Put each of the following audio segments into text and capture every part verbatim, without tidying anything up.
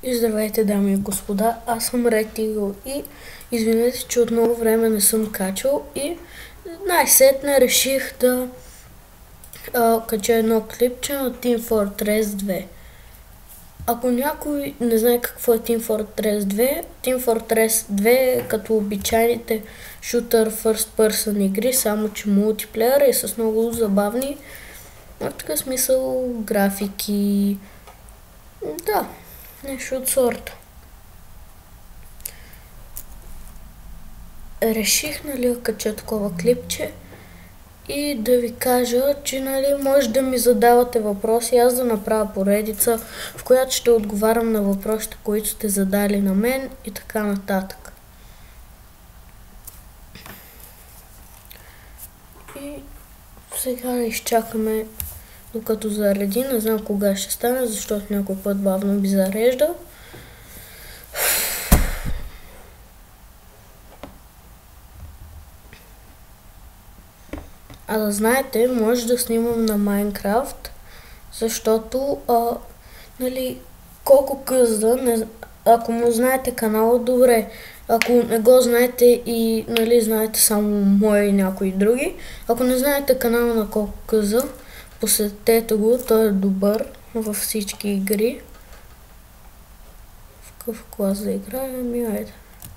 И здравейте, дами и господа, аз съм Ред Игъл и извинете, че от много време не съм качвал и най-сетне реших да а, кача едно клипче на Team Fortress две. Ако някой не знае какво е Team Fortress две, Team Fortress две е като обичайните шутър first person игри, само че мултиплеер е с много забавни, в такъв смисъл, графики, да, нещо от сорта. Реших, нали, да кача такова клипче и да ви кажа, че, нали, може да ми задавате въпроси, аз да направя поредица, в която ще отговарям на въпросите, които сте задали на мен и така нататък. И сега да изчакаме докато зареди, не знам кога ще стане, защото някой път бавно би зарежда. А да знаете, може да снимам на Майнкрафт, защото, а, нали, колко къзда, не, ако му знаете канала, добре. Ако не го знаете и, нали, знаете само мои и някои други, ако не знаете канала на колко къза, посетете го, той е добър във всички игри. В какъв клас да играем? Ми айде.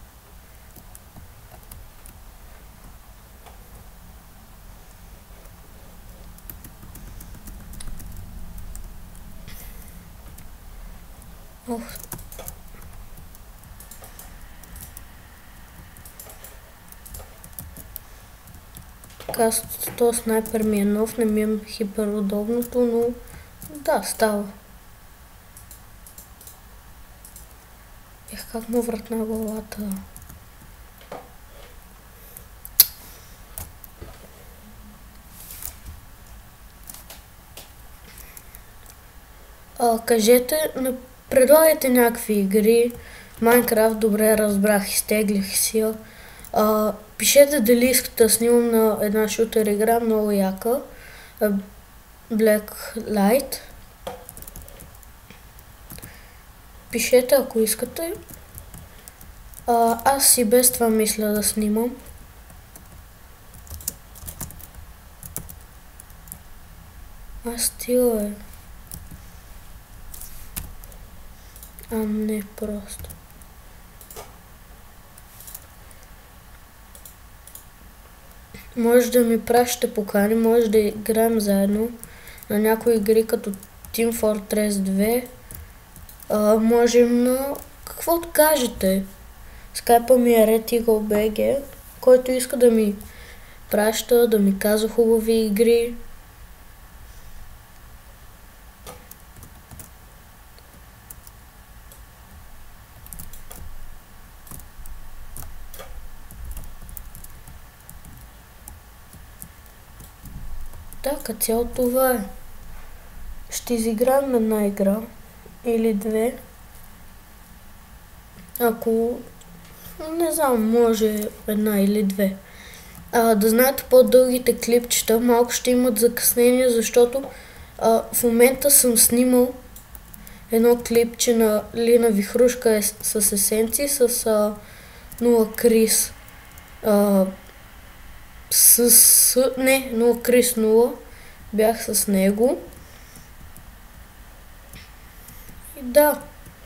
Ох. Така, този снайпер ми е нов, не ми е хипер удобното, но да, става. Ех, как му вратна главата. А, кажете, предлагайте някакви игри. Майнкрафт добре разбрах, изтеглих си я. А, пишете дали искате да снимам на една шутер игра, много яка. Black Light. Пишете, ако искате. А, аз и без това мисля да снимам. А стил е. А не просто. Може да ми пращате покани, може да играем заедно на някои игри като Team Fortress две. А, можем на каквото кажете. Скайпа ми е Ред Игъл би джи, който иска да ми праща, да ми казва хубави игри. Да, като цяло това е. Ще изиграем една игра или две. Ако не знам, може една или две. А, да знаете, по-дългите клипчета малко ще имат закъснение, защото а, в момента съм снимал едно клипче на Лина Вихрушка е, с есенции с а, нула Крис. А, с, с... Не, нула Крис нула. Бях с него. И да.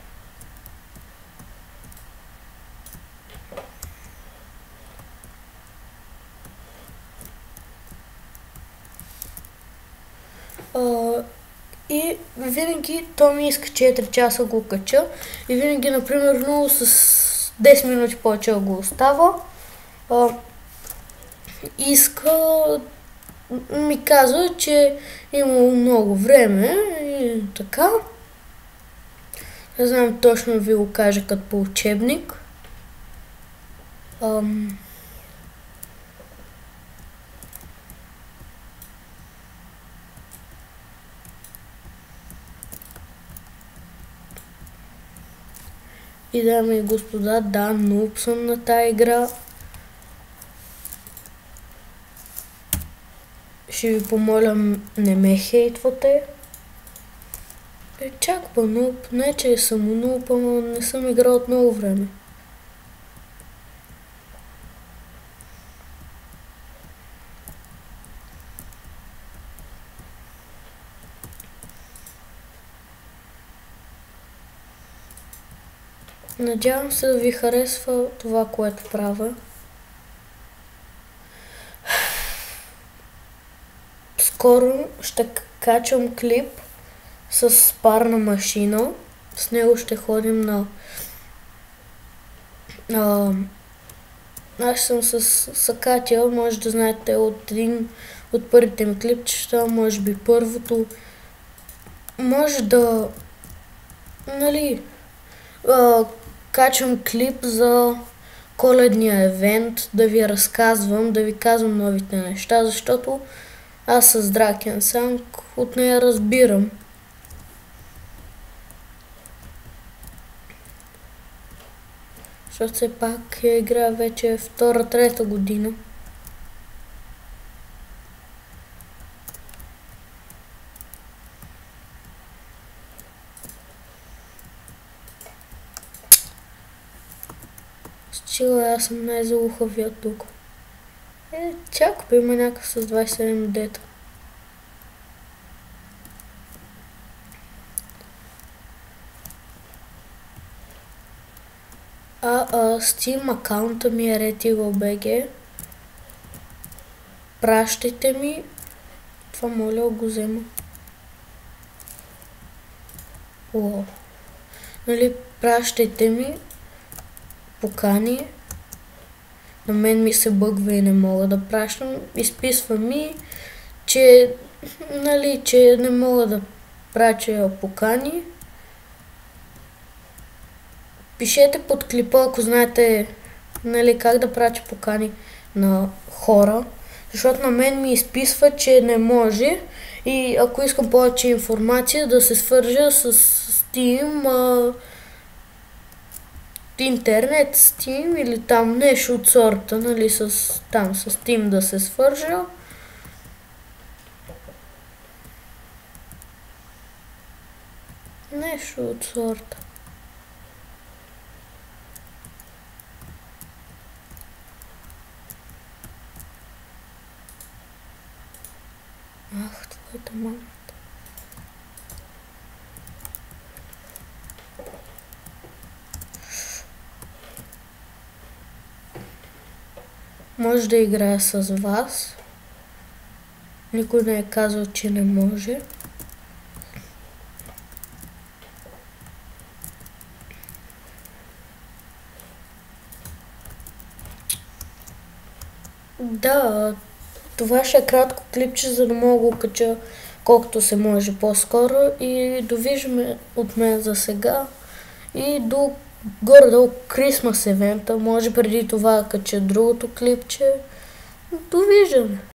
Uh, и винаги то ми иска четири часа го кача и винаги, например, много с десет минути повече го остава. Uh, иска, ми казва, че имало много време и така. Не знам точно ви го кажа като по учебник. Um, И дами и господа, да, нуб съм на тая игра. Ще ви помоля, не ме хейтвате. Е, чак па нуп, не че съм нуп, ама не съм играл от много време. Надявам се да ви харесва това, което правя. Скоро ще качвам клип с парна машина. С него ще ходим на... А, аз съм с, с Катя, може да знаете от един от първите ми клипчета, може би първото. Може да... Нали... А, качвам клип за коледния евент, да ви разказвам, да ви казвам новите неща, защото аз с Drakensang Sang от нея разбирам. Защото все пак я играя вече втора-трета година. Чила, аз съм най-залухавия тук. Е, чак па има някакъв с двайсет и седем дета. А, а, Steam акаунта ми е RedEagle.bg. Пращайте ми. Това моля го взема. О. Нали, пращайте ми покани. На мен ми се бъгва и не мога да пращам. Изписва ми, че, нали, че не мога да прача покани. Пишете под клипа, ако знаете, нали, как да прача покани на хора. Защото на мен ми изписва, че не може. И ако искам повече информация, да се свържа с Steam, а, интернет, Steam или там нещо от сорта, нали, с, там с Steam да се свържа. Нещо от сорта. Ах, твоята мама. Може да играя с вас. Никой не е казал, че не може. Да, това ще е кратко клипче, за да мога го кача колкото се може по-скоро. И довиждаме от мен за сега. И до горе-долу Christmas евента, може преди това кача другото клипче. Довиждаме!